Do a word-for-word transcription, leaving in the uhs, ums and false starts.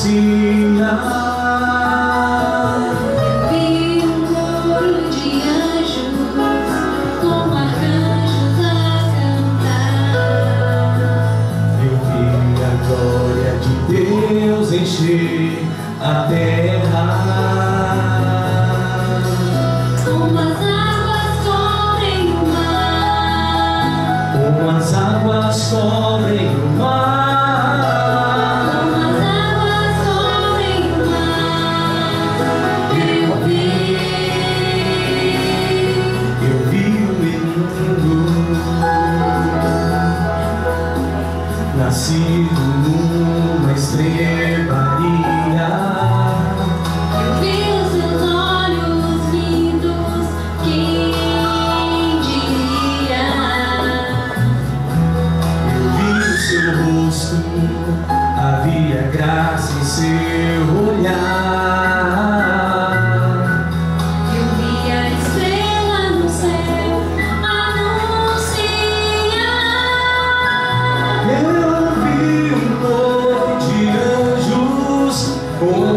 anunciar. Deus encher a terra, como as águas cobrem o mar, como as águas cobrem o mar, como as águas cobrem o mar. Eu vi, eu vi o menino nascido numa estrebaria. eu vi os seus olhos lindos, quem diria? Eu vi o seu rosto, havia graça em seu olhar. Eu vi a estrela no céu anunciar. Eu vi um povo de anjos com